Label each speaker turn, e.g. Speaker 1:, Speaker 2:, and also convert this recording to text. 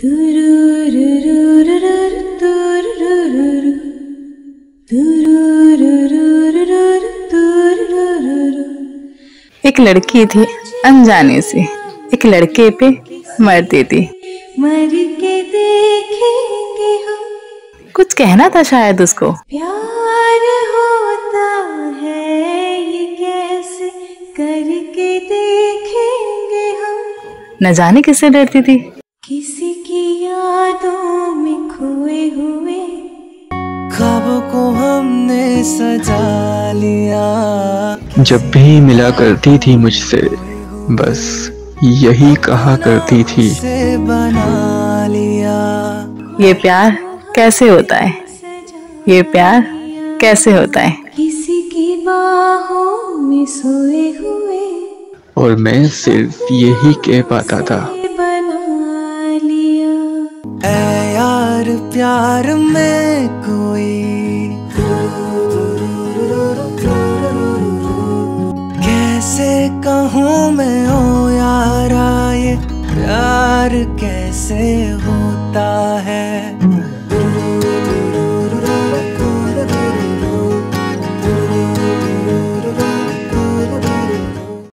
Speaker 1: एक लड़की थी अनजाने से एक लड़के पे मरती थी।
Speaker 2: मर के देखेंगे हम,
Speaker 1: कुछ कहना था शायद उसको।
Speaker 2: प्यार होता है ये कैसे करके देखेंगे हम।
Speaker 1: न जाने किससे डरती थी।
Speaker 2: किसी की यादों में खोए हुए
Speaker 3: ख्वाबों को हमने सजा लिया।
Speaker 4: जब भी मिला करती थी मुझसे बस यही कहा करती थी,
Speaker 3: बना लिया।
Speaker 1: ये प्यार कैसे होता है, ये प्यार कैसे होता है।
Speaker 2: किसी की बाहों में सोए हुए
Speaker 4: और मैं सिर्फ यही कह पाता था,
Speaker 2: बना लिया।
Speaker 3: ऐ यार प्यार में कोई कैसे कहूँ मैं